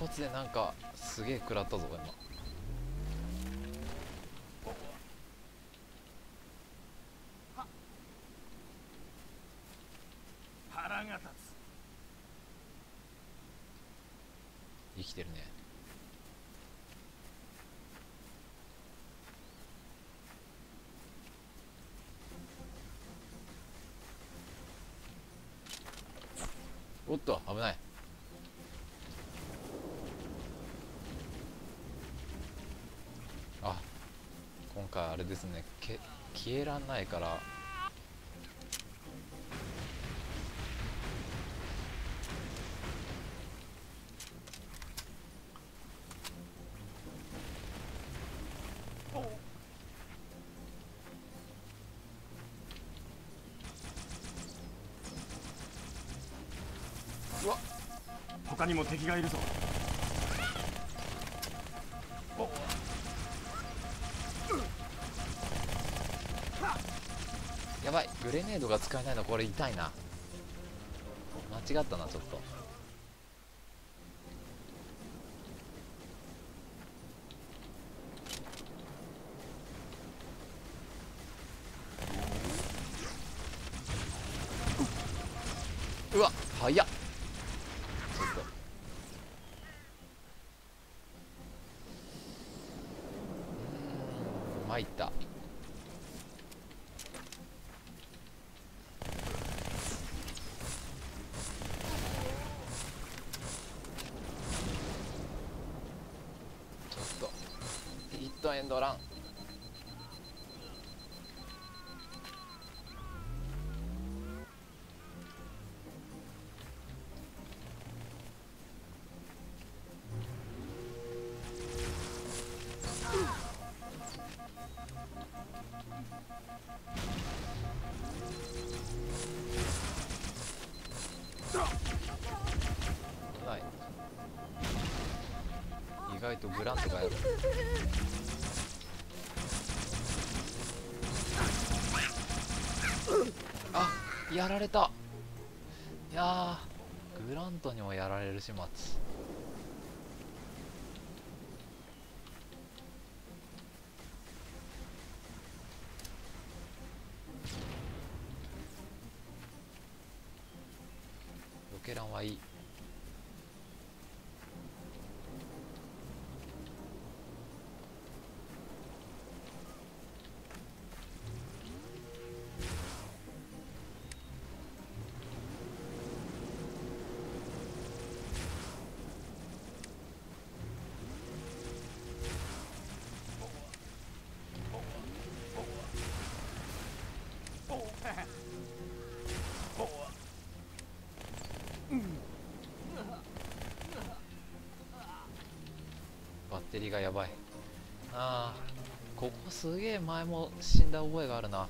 発でなんかすげえ食らったぞ今。 腹が立つ。 生きてるね。おっと危ない。あ、今回あれですね、消えらんないから。うわっ、 他にも敵がいるぞ。 やばい、グレネードが使えないのこれ痛いな。間違ったなちょっと。うわ早っ。ちょっと参った。ちょっとヒットエンドラン。ない。意外とグラントがやる。あ、やられた。いやー、グラントにもやられる始末。ロケランはいい。バッテリーがやばい。あー、ここすげえ前も死んだ覚えがあるな。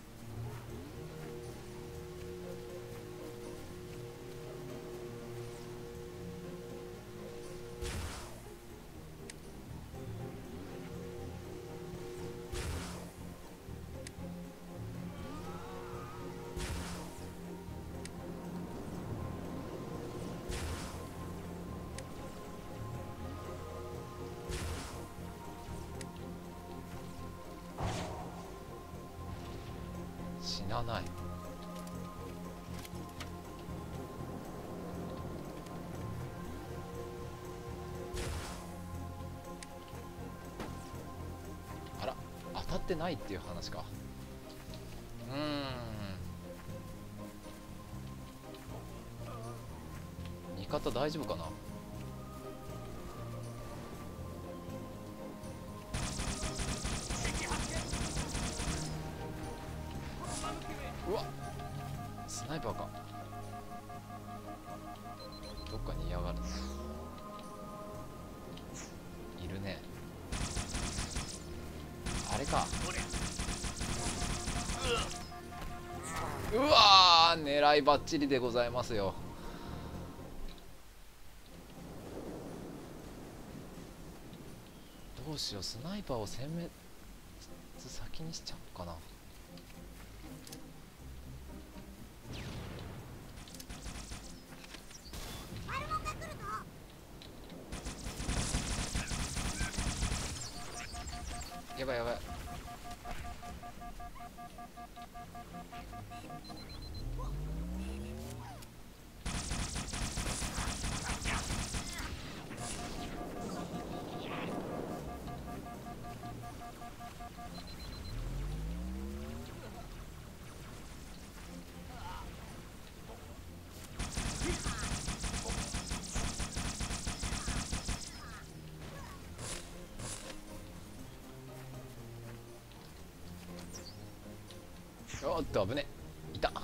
死なない。あら、当たってないっていう話か。味方大丈夫かな。うわっ、スナイパーか。どっかにいやがる。いるね。あれか。うわー、狙いバッチリでございますよ。どうしよう、スナイパーを殲滅先にしちゃおうかな。 やばいやばい。おっと危ね、いた。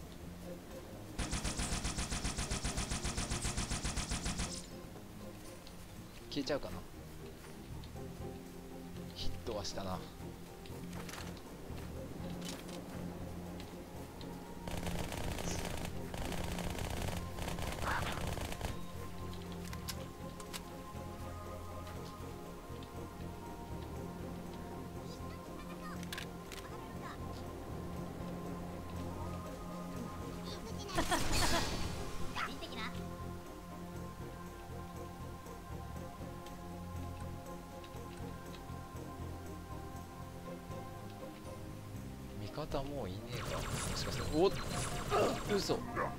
消えちゃうかな。ヒットはしたな。味方もういねえか、もしかして。おっ、嘘。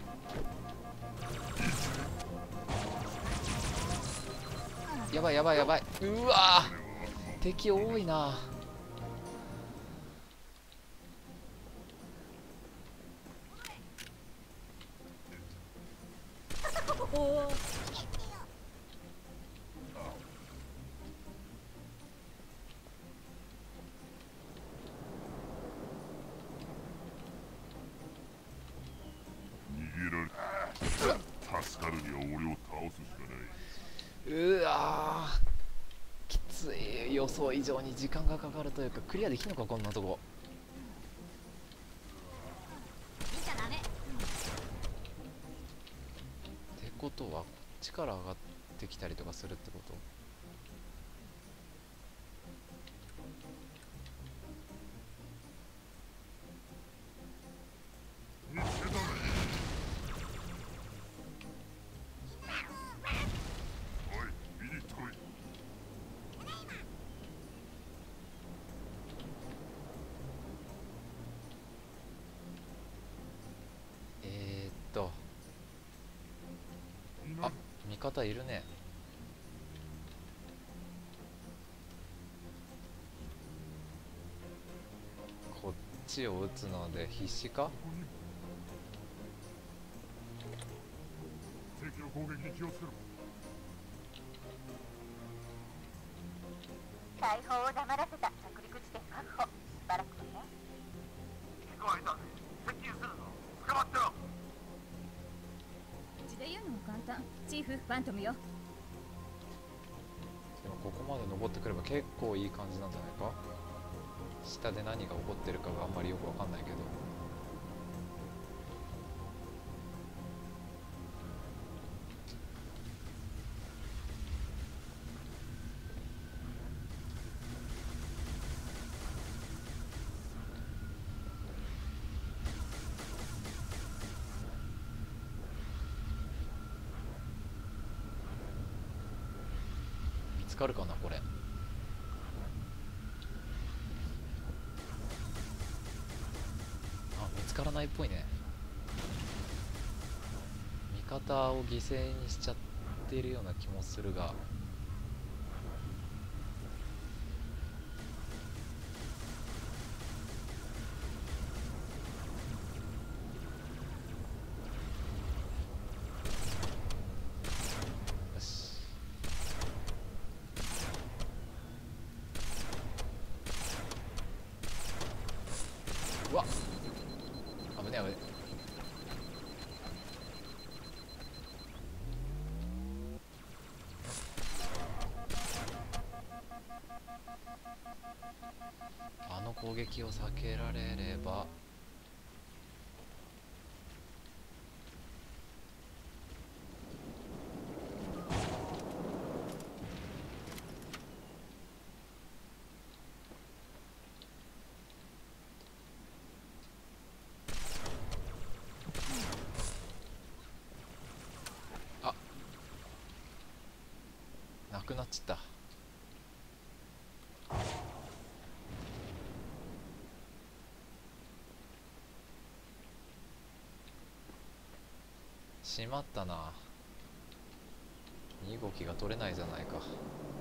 やばいやばいやばい。うわー、敵多いな。 逃げられ助かるには俺を倒すしかない。 うわー、きつい。予想以上に時間がかかるというか、クリアできんのかこんなとこ。ってことはこっちから上がってきたりとかするってこと？ おい、見に来い。 あ、味方いるね。こっちを撃つので必死か？ 敵の攻撃に気をつけろ。 大砲を黙らせた着陸地点確保。バラックね。 聞こえたぜ。接近するぞ。捕まってろ。 うちで言うのも簡単。チーフ、ファントムよ。 でもここまで登ってくれば結構いい感じなんじゃないか。下で何が起こってるかがあんまりよくわかんないけど。見つかるかなこれ。見つからないっぽいね。味方を犠牲にしちゃってるような気もするが。よし。うわっ、危ねえ危ねえ。あの攻撃を避けられれば。あ、なくなっちゃった。 しまったな。身動きが取れないじゃないか。